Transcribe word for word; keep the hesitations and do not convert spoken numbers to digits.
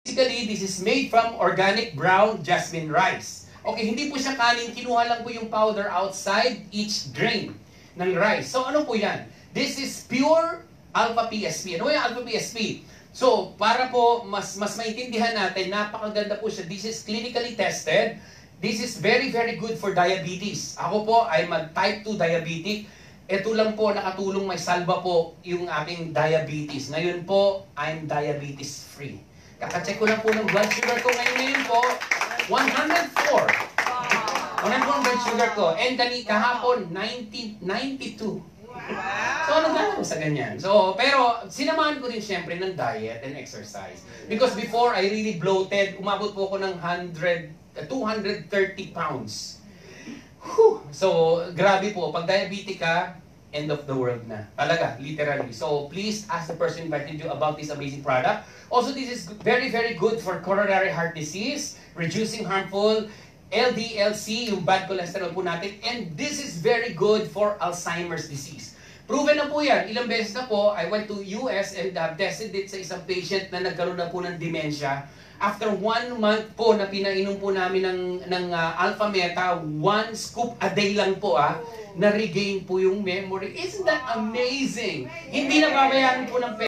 Basically, this is made from organic brown jasmine rice. Okay, hindi po siya kanin. Kinuha lang po yung powder outside each grain ng rice. So, ano po yan? This is pure Alpha P S P. Ano yung Alpha P S P? So, para po mas mas maintindihan natin, napakaganda po siya. This is clinically tested. This is very, very good for diabetes. Ako po, I'm a type two diabetic. Ito lang po, nakatulong, may salba po yung aking diabetes. Ngayon po, I'm diabetes free. Kakacheck ko lang po ng blood sugar ko ngayon, ngayon po, one hundred four. one hundred four blood sugar ko. And kani kahapon, ninety, ninety-two. So, ano gano'n sa ganyan? So, pero, sinamahan ko rin siyempre ng diet and exercise. Because before, I really bloated. Umabot po ako ng one hundred, two hundred thirty pounds. Whew. So, grabe po. Pag diabetic ka, end of the world na. Talaga, literally. So, please ask the person who invited you about this amazing product. Also, this is very, very good for coronary heart disease, reducing harmful L D L C, yung bad cholesterol po natin. And this is very good for Alzheimer's disease. Proven na po yan. Ilang beses na po, I went to U S and uh, tested it sa isang patient na nagkaroon na po ng dementia. After one month po na pinainom po namin ng, ng uh, Alphameta, one scoop a day lang po ah, na-regain po yung memory. Isn't that amazing? Hindi na babayaran po ng